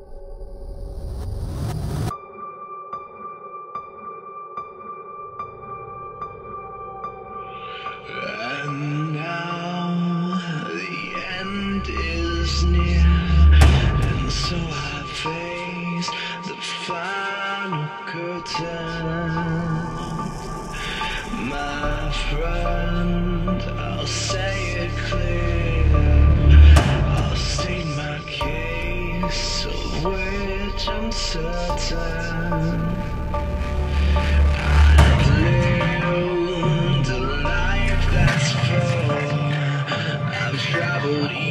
And now the end is near, and so I face the final curtain. My friend, I'll say it clear, I'll state my case, of which I'm certain. I've lived a life that's full, I've traveled